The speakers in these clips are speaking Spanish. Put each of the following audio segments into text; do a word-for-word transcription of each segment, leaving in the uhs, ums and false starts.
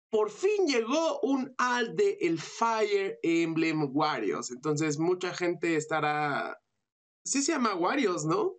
por fin llegó un alt de el Fire Emblem Warriors. Entonces mucha gente estará... Sí se llama Warriors, ¿no?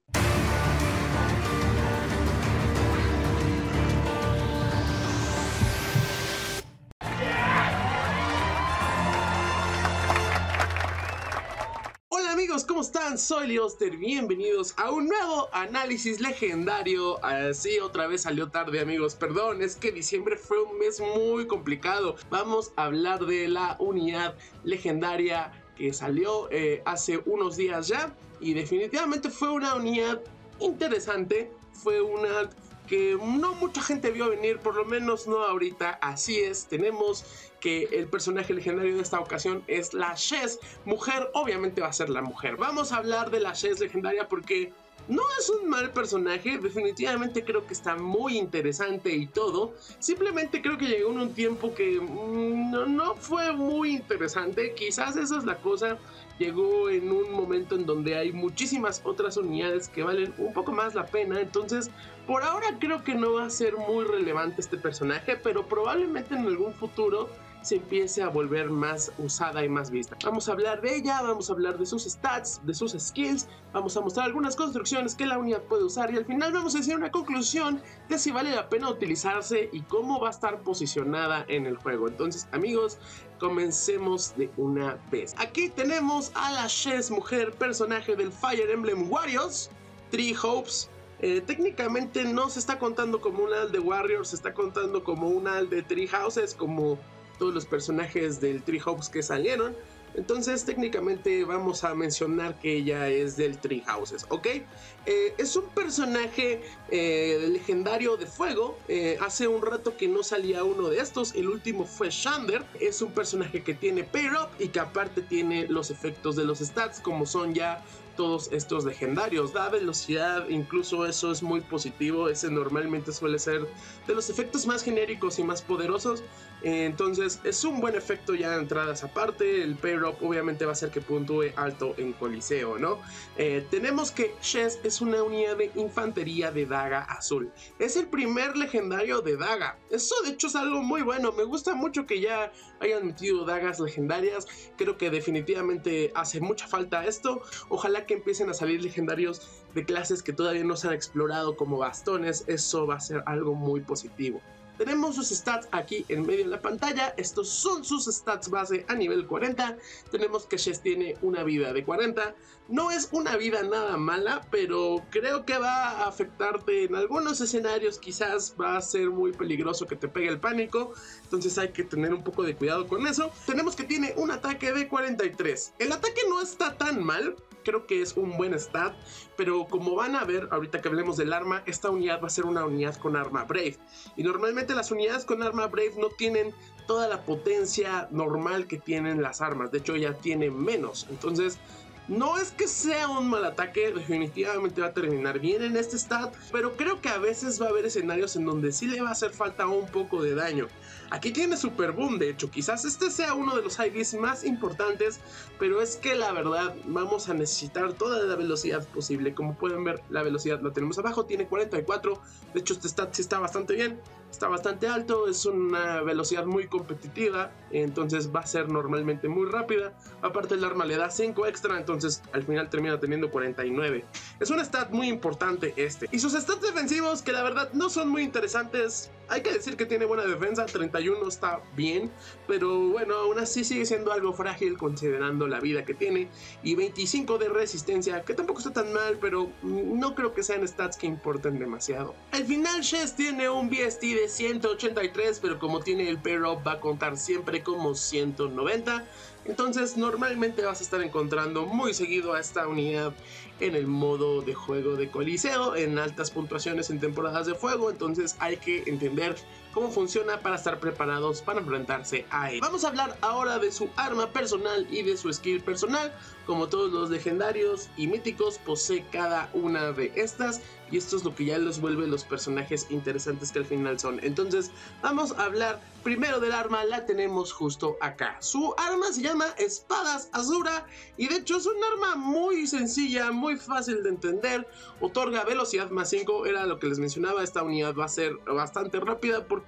Hola amigos, ¿cómo están? Soy Leoster, bienvenidos a un nuevo análisis legendario. Así otra vez salió tarde amigos, perdón, es que diciembre fue un mes muy complicado. Vamos a hablar de la unidad legendaria que salió eh, hace unos días ya. Y definitivamente fue una unidad interesante, fue una que no mucha gente vio venir, por lo menos no ahorita. Así es, tenemos que el personaje legendario de esta ocasión es la Chess mujer, obviamente va a ser la mujer. Vamos a hablar de la Chess legendaria porque no es un mal personaje, definitivamente creo que está muy interesante y todo. Simplemente creo que llegó en un tiempo que mmm, no, no fue muy interesante, quizás esa es la cosa. Llegó en un momento en donde hay muchísimas otras unidades que valen un poco más la pena. Entonces, por ahora creo que no va a ser muy relevante este personaje, pero probablemente en algún futuro se empiece a volver más usada y más vista. Vamos a hablar de ella, vamos a hablar de sus stats, de sus skills, vamos a mostrar algunas construcciones que la unidad puede usar y al final vamos a decir una conclusión de si vale la pena utilizarse y cómo va a estar posicionada en el juego. Entonces, amigos, comencemos de una vez. Aquí tenemos a la Chess mujer, personaje del Fire Emblem Warriors, Three Hopes. Eh, técnicamente no se está contando como un alt de Warriors, se está contando como un alt de Three Houses, como todos los personajes del Three Hopes que salieron. Entonces técnicamente vamos a mencionar que ella es del Three Houses, ¿ok? Eh, es un personaje eh, legendario de fuego. Eh, hace un rato que no salía uno de estos, el último fue Shander. Es un personaje que tiene Pair Up y que aparte tiene los efectos de los stats como son ya todos estos legendarios. Da velocidad, incluso eso es muy positivo. Ese normalmente suele ser de los efectos más genéricos y más poderosos. Eh, entonces es un buen efecto ya de entradas aparte. El Pair Up obviamente va a hacer que puntúe alto en Coliseo, ¿no? Eh, tenemos que Chess es una unidad de infantería de daga azul. Es el primer legendario de daga. Eso de hecho es algo muy bueno. Me gusta mucho que ya hayan metido dagas legendarias. Creo que definitivamente hace mucha falta esto. Ojalá que empiecen a salir legendarios de clases que todavía no se han explorado como bastones. Eso va a ser algo muy positivo. Tenemos sus stats aquí en medio de la pantalla. Estos son sus stats base a nivel cuarenta. Tenemos que Chess tiene una vida de cuarenta. No es una vida nada mala, pero creo que va a afectarte en algunos escenarios. Quizás va a ser muy peligroso que te pegue el pánico. Entonces hay que tener un poco de cuidado con eso. Tenemos que tiene un ataque de cuarenta y tres. El ataque no está tan mal. Creo que es un buen stat, pero como van a ver ahorita que hablemos del arma, esta unidad va a ser una unidad con arma Brave. Y normalmente las unidades con arma Brave no tienen toda la potencia normal que tienen las armas. De hecho, ya tiene menos. Entonces, no es que sea un mal ataque, definitivamente va a terminar bien en este stat, pero creo que a veces va a haber escenarios en donde sí le va a hacer falta un poco de daño. Aquí tiene Super Boom, de hecho, quizás este sea uno de los I Vs más importantes, pero es que la verdad vamos a necesitar toda la velocidad posible. Como pueden ver, la velocidad la tenemos abajo, tiene cuarenta y cuatro, de hecho este stat sí está bastante bien, está bastante alto, es una velocidad muy competitiva, entonces va a ser normalmente muy rápida. Aparte el arma le da cinco extra, entonces al final termina teniendo cuarenta y nueve. Es un stat muy importante este. Y sus stats defensivos, que la verdad no son muy interesantes. Hay que decir que tiene buena defensa, treinta y uno está bien, pero bueno, aún así sigue siendo algo frágil considerando la vida que tiene. Y veinticinco de resistencia, que tampoco está tan mal, pero no creo que sean stats que importen demasiado. Al final Chess tiene un B S T de ciento ochenta y tres, pero como tiene el Pair Up va a contar siempre como ciento noventa. Entonces normalmente vas a estar encontrando muy seguido a esta unidad en el modo de juego de Coliseo, en altas puntuaciones en temporadas de fuego. Entonces hay que entender cómo funciona para estar preparados para enfrentarse a él. Vamos a hablar ahora de su arma personal y de su skill personal. Como todos los legendarios y míticos, posee cada una de estas, y esto es lo que ya los vuelve los personajes interesantes que al final son. Entonces vamos a hablar primero del arma. La tenemos justo acá. Su arma se llama Espadas Azura y de hecho es un arma muy sencilla, muy fácil de entender. Otorga velocidad más cinco, era lo que les mencionaba. Esta unidad va a ser bastante rápida porque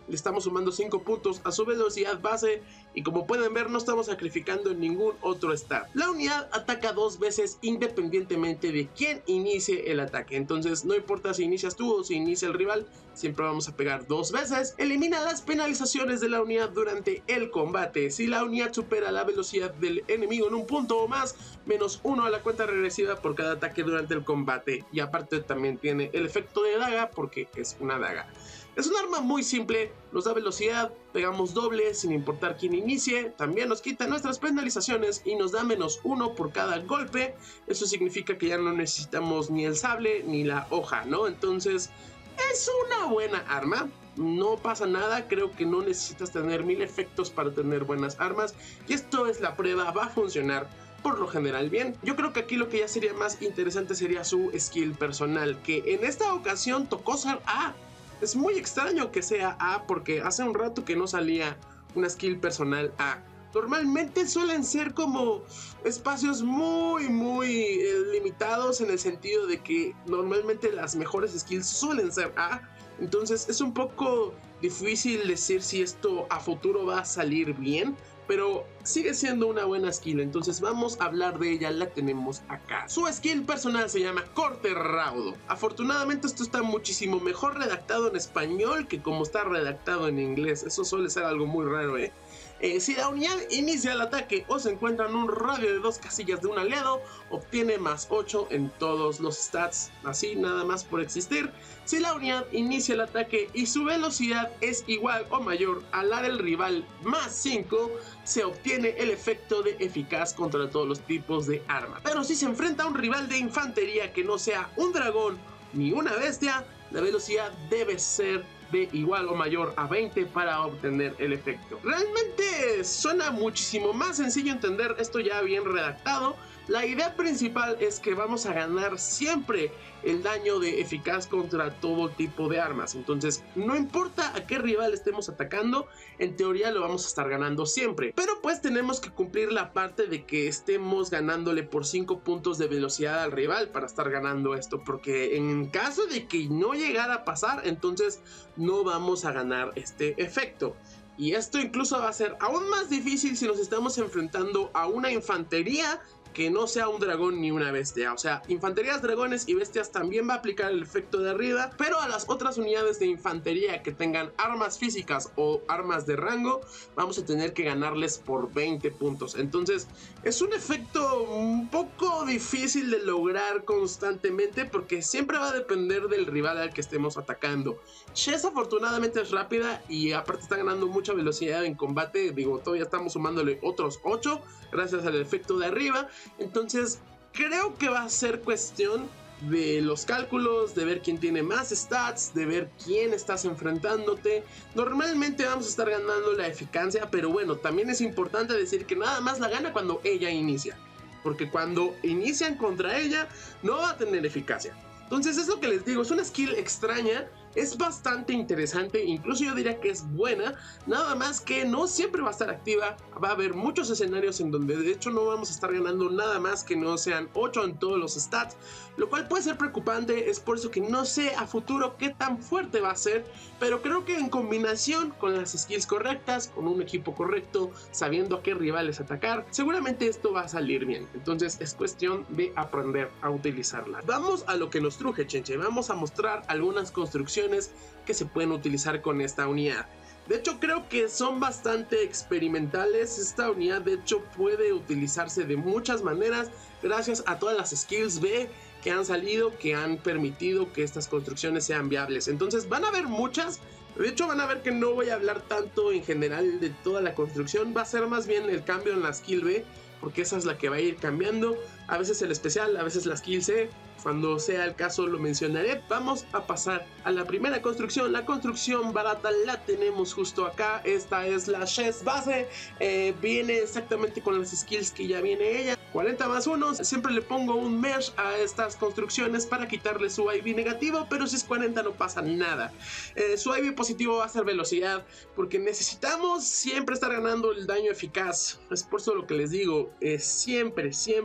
le estamos sumando cinco puntos a su velocidad base y como pueden ver no estamos sacrificando ningún otro stat. La unidad ataca dos veces independientemente de quién inicie el ataque, entonces no importa si inicias tú o si inicia el rival, siempre vamos a pegar dos veces. Elimina las penalizaciones de la unidad durante el combate. Si la unidad supera la velocidad del enemigo en un punto o más, menos uno a la cuenta regresiva por cada ataque durante el combate. Y aparte también tiene el efecto de daga porque es una daga. Es un arma muy simple, nos da velocidad, pegamos doble sin importar quién inicie, también nos quita nuestras penalizaciones y nos da menos uno por cada golpe. Eso significa que ya no necesitamos ni el sable ni la hoja, ¿no? Entonces es una buena arma, no pasa nada, creo que no necesitas tener mil efectos para tener buenas armas y esto es la prueba, va a funcionar por lo general bien. Yo creo que aquí lo que ya sería más interesante sería su skill personal, que en esta ocasión tocó ser A. Es muy extraño que sea A porque hace un rato que no salía una skill personal A. Normalmente suelen ser como espacios muy muy eh, limitados en el sentido de que normalmente las mejores skills suelen ser A. Entonces es un poco difícil decir si esto a futuro va a salir bien, pero sigue siendo una buena skill, entonces vamos a hablar de ella, la tenemos acá. Su skill personal se llama Corte Raudo. Afortunadamente esto está muchísimo mejor redactado en español que como está redactado en inglés, eso suele ser algo muy raro, ¿eh? Eh, si la unidad inicia el ataque o se encuentra en un radio de dos casillas de un aliado, obtiene más ocho en todos los stats, así nada más por existir. Si la unidad inicia el ataque y su velocidad es igual o mayor a la del rival más cinco, se obtiene el efecto de eficaz contra todos los tipos de armas. Pero si se enfrenta a un rival de infantería que no sea un dragón ni una bestia, la velocidad debe ser de igual o mayor a veinte para obtener el efecto. Realmente suena muchísimo más sencillo entender esto ya bien redactado. La idea principal es que vamos a ganar siempre el daño de eficaz contra todo tipo de armas. Entonces, no importa a qué rival estemos atacando, en teoría lo vamos a estar ganando siempre. Pero pues tenemos que cumplir la parte de que estemos ganándole por cinco puntos de velocidad al rival para estar ganando esto. Porque en caso de que no llegara a pasar, entonces no vamos a ganar este efecto. Y esto incluso va a ser aún más difícil si nos estamos enfrentando a una infantería que no sea un dragón ni una bestia. O sea, infanterías, dragones y bestias también va a aplicar el efecto de arriba, pero a las otras unidades de infantería que tengan armas físicas o armas de rango, vamos a tener que ganarles por veinte puntos. Entonces, es un efecto un poco difícil de lograr constantemente porque siempre va a depender del rival al que estemos atacando. Chess afortunadamente es rápida y aparte está ganando mucha velocidad en combate. Digo, todavía estamos sumándole otros ocho gracias al efecto de arriba. Entonces creo que va a ser cuestión de los cálculos, de ver quién tiene más stats, de ver quién estás enfrentándote. Normalmente vamos a estar ganando la eficacia, pero bueno, también es importante decir que nada más la gana cuando ella inicia, porque cuando inician contra ella no va a tener eficacia. Entonces es lo que les digo, es una skill extraña, es bastante interesante, incluso yo diría que es buena, nada más que no siempre va a estar activa, va a haber muchos escenarios en donde de hecho no vamos a estar ganando nada más que no sean ocho en todos los stats, lo cual puede ser preocupante, es por eso que no sé a futuro qué tan fuerte va a ser, pero creo que en combinación con las skills correctas, con un equipo correcto, sabiendo a qué rivales atacar, seguramente esto va a salir bien, entonces es cuestión de aprender a utilizarla. Vamos a lo que nos truje, chenche, vamos a mostrar algunas construcciones que se pueden utilizar con esta unidad. De hecho creo que son bastante experimentales. Esta unidad de hecho puede utilizarse de muchas maneras gracias a todas las skills B que han salido, que han permitido que estas construcciones sean viables. Entonces van a haber muchas. De hecho van a ver que no voy a hablar tanto en general de toda la construcción, va a ser más bien el cambio en la skill B, porque esa es la que va a ir cambiando, a veces el especial, a veces la skill C, cuando sea el caso lo mencionaré. Vamos a pasar a la primera construcción. La construcción barata la tenemos justo acá, esta es la Chess base, eh, viene exactamente con las skills que ya viene ella, cuarenta más uno, siempre le pongo un mesh a estas construcciones para quitarle su I V negativo, pero si es cuarenta no pasa nada. Eh, su I V positivo va a ser velocidad, porque necesitamos siempre estar ganando el daño eficaz, es por eso lo que les digo, es siempre, siempre, sobre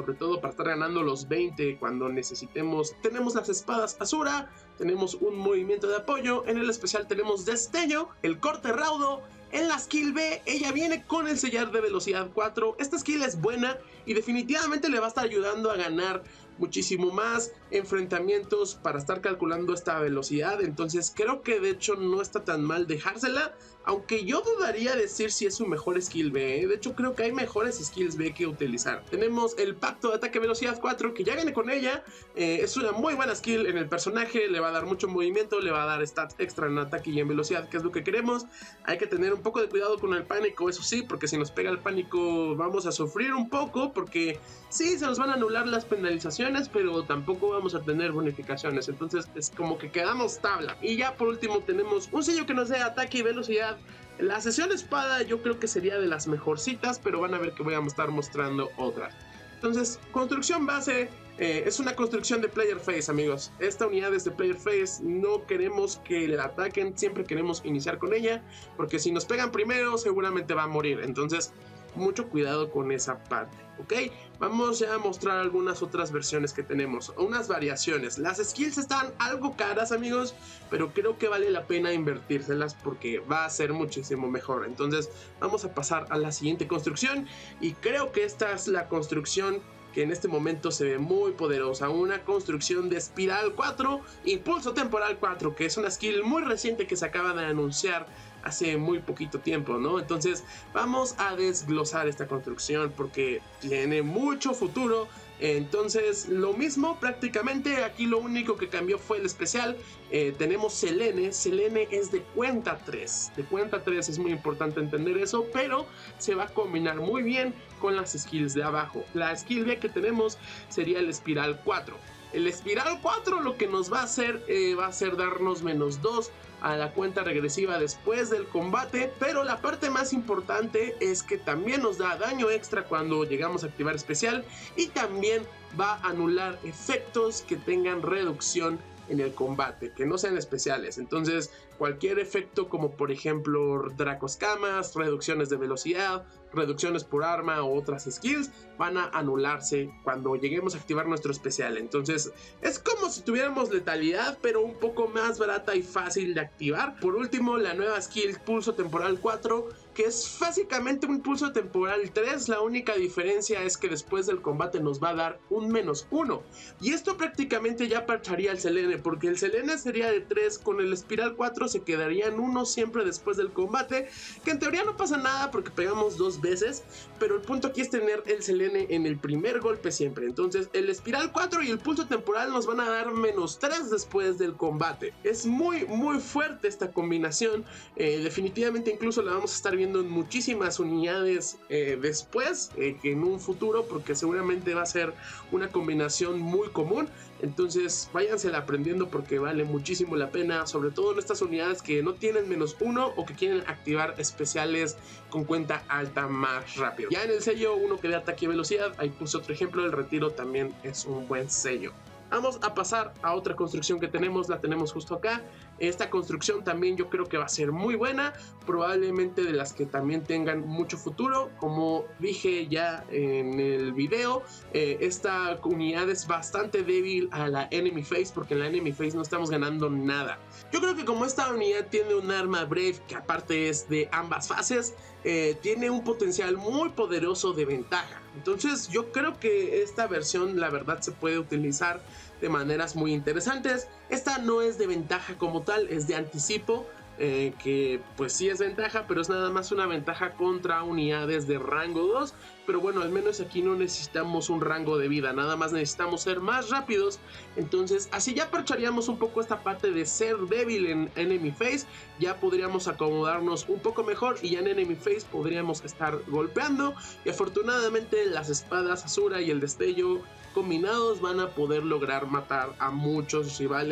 sobre todo para estar ganando los veinte cuando necesitemos. Tenemos las espadas Asura, tenemos un movimiento de apoyo, en el especial tenemos destello, el corte raudo. En la skill B, ella viene con el sellar de velocidad cuatro. Esta skill es buena y definitivamente le va a estar ayudando a ganar muchísimo más enfrentamientos para estar calculando esta velocidad. Entonces creo que de hecho no está tan mal dejársela, aunque yo dudaría decir si es su mejor skill B, ¿eh? De hecho creo que hay mejores skills B que utilizar. Tenemos el pacto de ataque velocidad cuatro que ya viene con ella. eh, es una muy buena skill en el personaje, le va a dar mucho movimiento, le va a dar stats extra en ataque y en velocidad, que es lo que queremos. Hay que tener un poco de cuidado con el pánico, eso sí, porque si nos pega el pánico vamos a sufrir un poco, porque sí, se nos van a anular las penalizaciones, pero tampoco vamos a tener bonificaciones, entonces es como que quedamos tabla. Y ya por último tenemos un sello que nos dé ataque y velocidad. La sesión espada yo creo que sería de las mejorcitas, pero van a ver que voy a estar mostrando otras. Entonces, construcción base, eh, es una construcción de player phase, amigos. Esta unidad es de player phase, no queremos que la ataquen, siempre queremos iniciar con ella, porque si nos pegan primero seguramente va a morir, entonces mucho cuidado con esa parte, ¿ok? Vamos ya a mostrar algunas otras versiones que tenemos, unas variaciones. Las skills están algo caras, amigos, pero creo que vale la pena invertírselas porque va a ser muchísimo mejor. Entonces vamos a pasar a la siguiente construcción y creo que esta es la construcción que en este momento se ve muy poderosa, una construcción de espiral cuatro, impulso temporal cuatro, que es una skill muy reciente que se acaba de anunciar hace muy poquito tiempo, ¿no? Entonces vamos a desglosar esta construcción porque tiene mucho futuro. Entonces lo mismo prácticamente, aquí lo único que cambió fue el especial. eh, tenemos Selene, Selene es de cuenta tres, de cuenta tres, es muy importante entender eso, pero se va a combinar muy bien con las skills de abajo. La skill B que tenemos sería el espiral cuatro. El espiral cuatro lo que nos va a hacer eh, va a ser darnos menos dos a la cuenta regresiva después del combate, pero la parte más importante es que también nos da daño extra cuando llegamos a activar especial y también va a anular efectos que tengan reducción en el combate, que no sean especiales. Entonces cualquier efecto como por ejemplo Dracoscamas, reducciones de velocidad, reducciones por arma o otras skills van a anularse cuando lleguemos a activar nuestro especial. Entonces es como si tuviéramos letalidad, pero un poco más barata y fácil de activar. Por último, la nueva skill pulso temporal cuatro, que es básicamente un pulso temporal tres. La única diferencia es que después del combate nos va a dar un menos uno, y esto prácticamente ya parcharía el Selene, porque el Selene sería de tres, con el espiral cuatro se quedaría en uno siempre después del combate, que en teoría no pasa nada porque pegamos dos veces, pero el punto aquí es tener el Selene en el primer golpe siempre. Entonces el espiral cuatro y el pulso temporal nos van a dar menos tres después del combate. Es muy muy fuerte esta combinación. eh, definitivamente incluso la vamos a estar viendo en muchísimas unidades eh, después eh, que en un futuro, porque seguramente va a ser una combinación muy común. Entonces váyansela aprendiendo porque vale muchísimo la pena, sobre todo en estas unidades que no tienen menos uno o que quieren activar especiales con cuenta alta más rápido. Ya en el sello uno que de ataque y velocidad, ahí puse otro ejemplo, el retiro también es un buen sello. Vamos a pasar a otra construcción que tenemos, la tenemos justo acá. Esta construcción también yo creo que va a ser muy buena, probablemente de las que también tengan mucho futuro. Como dije ya en el video, eh, esta unidad es bastante débil a la enemy phase, porque en la enemy phase no estamos ganando nada. Yo creo que como esta unidad tiene un arma Brave, que aparte es de ambas fases, eh, tiene un potencial muy poderoso de ventaja. Entonces yo creo que esta versión la verdad se puede utilizar de maneras muy interesantes. Esta no es de ventaja como tal, es de anticipo, eh, que pues sí es ventaja, pero es nada más una ventaja contra unidades de rango dos. Pero bueno, al menos aquí no necesitamos un rango de vida, nada más necesitamos ser más rápidos. Entonces así ya parcharíamos un poco esta parte de ser débil en enemy phase. Ya podríamos acomodarnos un poco mejor y ya en enemy phase podríamos estar golpeando. Y afortunadamente las espadas Asura y el destello combinados van a poder lograr matar a muchos rivales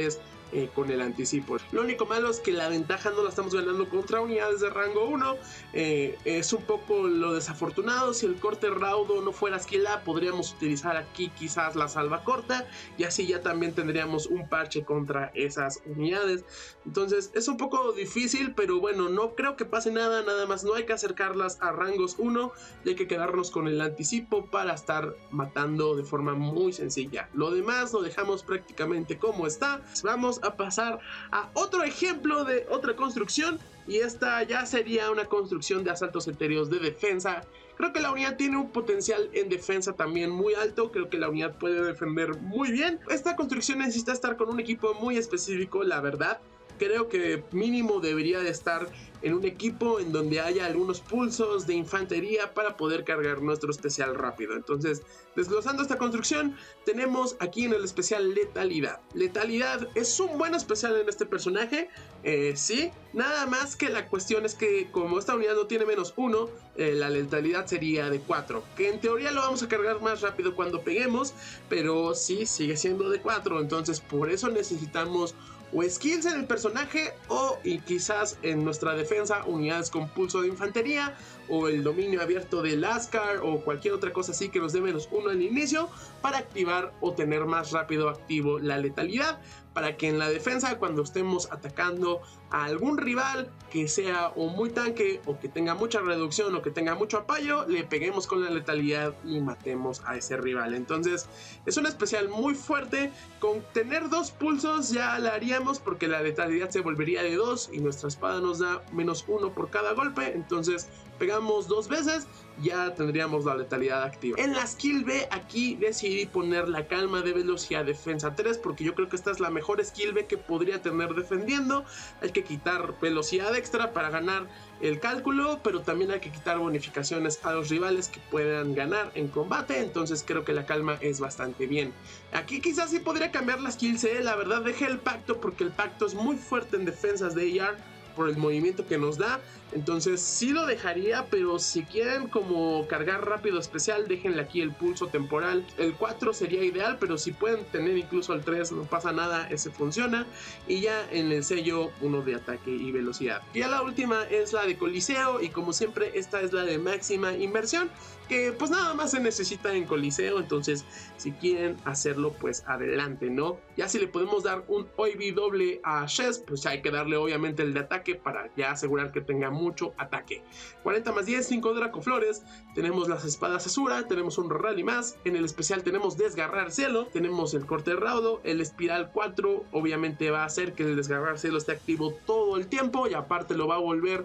eh, con el anticipo. Lo único malo es que la ventaja no la estamos ganando contra unidades de rango uno, eh, es un poco lo desafortunado. Si el corte raudo no fuera skill up, podríamos utilizar aquí quizás la salva corta y así ya también tendríamos un parche contra esas unidades. Entonces es un poco difícil, pero bueno, no creo que pase nada, nada más no hay que acercarlas a rangos uno y hay que quedarnos con el anticipo para estar matando de forma muy sencilla. Lo demás lo dejamos prácticamente como está. Vamos a pasar a otro ejemplo de otra construcción y esta ya sería una construcción de asaltos etéreos de defensa. Creo que la unidad tiene un potencial en defensa también muy alto, creo que la unidad puede defender muy bien. Esta construcción necesita estar con un equipo muy específico, la verdad. Creo que mínimo debería de estar en un equipo en donde haya algunos pulsos de infantería para poder cargar nuestro especial rápido. Entonces, desglosando esta construcción, tenemos aquí en el especial letalidad. Letalidad es un buen especial en este personaje, eh, sí, nada más que la cuestión es que como esta unidad no tiene menos uno, eh, la letalidad sería de cuatro, que en teoría lo vamos a cargar más rápido cuando peguemos, pero sí, sigue siendo de cuatro, entonces por eso necesitamos o skills en el personaje o y quizás en nuestra defensa unidades con pulso de infantería o el dominio abierto de Lascar o cualquier otra cosa así que nos dé menos uno al inicio para activar o tener más rápido activo la letalidad, para que en la defensa cuando estemos atacando a algún rival que sea o muy tanque o que tenga mucha reducción o que tenga mucho apoyo, le peguemos con la letalidad y matemos a ese rival. Entonces es un especial muy fuerte. Con tener dos pulsos ya la haríamos porque la letalidad se volvería de dos y nuestra espada nos da menos uno por cada golpe, entonces pegamos dos veces, ya tendríamos la letalidad activa. En la skill B aquí decidí poner la calma de velocidad defensa tres porque yo creo que esta es la mejor skill B que podría tener defendiendo. Hay que quitar velocidad extra para ganar el cálculo, pero también hay que quitar bonificaciones a los rivales que puedan ganar en combate, entonces creo que la calma es bastante bien. Aquí quizás sí podría cambiar la skill C, la verdad dejé el pacto porque el pacto es muy fuerte en defensas de E R por el movimiento que nos da, entonces sí lo dejaría, pero si quieren como cargar rápido especial, déjenle aquí el pulso temporal. El cuatro sería ideal, pero si pueden tener incluso el tres no pasa nada, ese funciona. Y ya en el sello uno de ataque y velocidad. Ya la última es la de Coliseo y como siempre esta es la de máxima inversión, que pues nada más se necesita en Coliseo, entonces si quieren hacerlo pues adelante, ¿no? Ya si le podemos dar un O I B doble a Shez, pues hay que darle obviamente el de ataque para ya asegurar que tenga mucho ataque. cuarenta más diez, cinco Dracoflores, tenemos las espadas Azura, tenemos un rally más, en el especial tenemos desgarrar cielo, tenemos el corte raudo, el espiral cuatro obviamente va a hacer que el desgarrar cielo esté activo todo el tiempo y aparte lo va a volver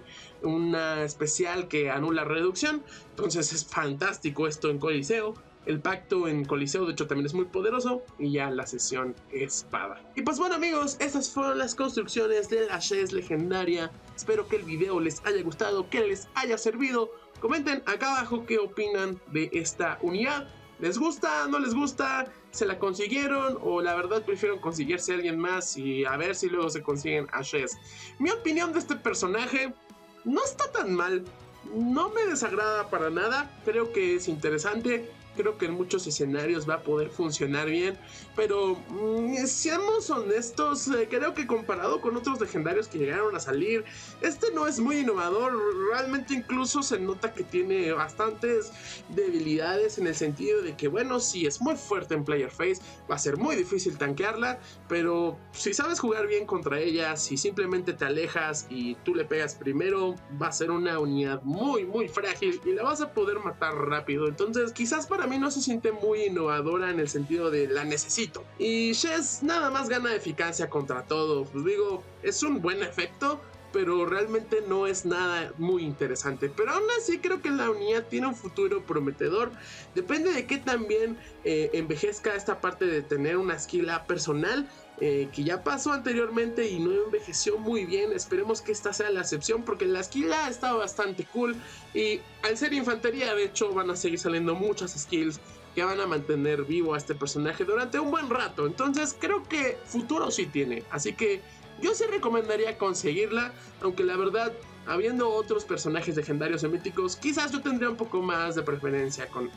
una especial que anula reducción, entonces es fantástico esto en Coliseo. El pacto en Coliseo de hecho también es muy poderoso y ya la sesión espada. Y pues bueno amigos, estas fueron las construcciones de la Shez legendaria. Espero que el video les haya gustado, que les haya servido. Comenten acá abajo qué opinan de esta unidad. ¿Les gusta? ¿No les gusta? ¿Se la consiguieron? ¿O la verdad prefieren conseguirse a alguien más y a ver si luego se consiguen a Shez? Mi opinión de este personaje no está tan mal. No me desagrada para nada. Creo que es interesante. Creo que en muchos escenarios va a poder funcionar bien, pero mmm, seamos honestos, eh, creo que comparado con otros legendarios que llegaron a salir, este no es muy innovador. Realmente incluso se nota que tiene bastantes debilidades en el sentido de que bueno, sí es muy fuerte en player face, va a ser muy difícil tanquearla, pero si sabes jugar bien contra ella, si simplemente te alejas y tú le pegas primero, va a ser una unidad muy muy frágil y la vas a poder matar rápido. Entonces quizás para a mí no se siente muy innovadora en el sentido de la necesito. Y Shez nada más gana eficacia contra todo. Pues digo, es un buen efecto, pero realmente no es nada muy interesante. Pero aún así creo que la unidad tiene un futuro prometedor. Depende de qué también eh, envejezca esta parte de tener una skill A personal. Eh, que ya pasó anteriormente y no envejeció muy bien. Esperemos que esta sea la excepción porque la skill A está bastante cool y al ser infantería de hecho van a seguir saliendo muchas skills que van a mantener vivo a este personaje durante un buen rato. Entonces creo que futuro sí tiene, así que yo sí recomendaría conseguirla, aunque la verdad habiendo otros personajes legendarios y míticos quizás yo tendría un poco más de preferencia con él.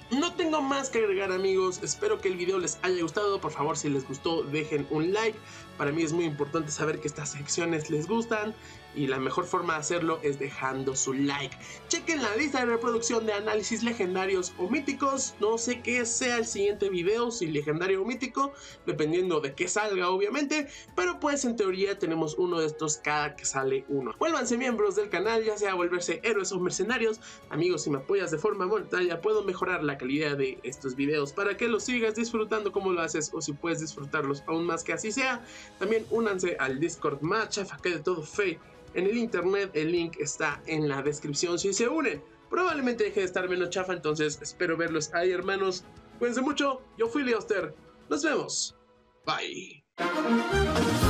No tengo más que agregar, amigos, espero que el video les haya gustado. Por favor, si les gustó, dejen un like. Para mí es muy importante saber que estas secciones les gustan y la mejor forma de hacerlo es dejando su like. Chequen la lista de reproducción de análisis legendarios o míticos. No sé qué sea el siguiente video, si legendario o mítico, dependiendo de qué salga, obviamente, pero pues en teoría tenemos uno de estos cada que sale uno. Vuélvanse miembros del canal, ya sea volverse héroes o mercenarios. Amigos, si me apoyas de forma monetaria puedo mejorar la calidad de estos videos para que los sigas disfrutando como lo haces, o si puedes disfrutarlos aún más que así sea. También únanse al Discord más chafa que de todo fe en el internet, el link está en la descripción si se unen. Probablemente deje de estar menos chafa, entonces espero verlos ahí, hermanos. Cuídense mucho, yo fui Leoster, nos vemos, bye.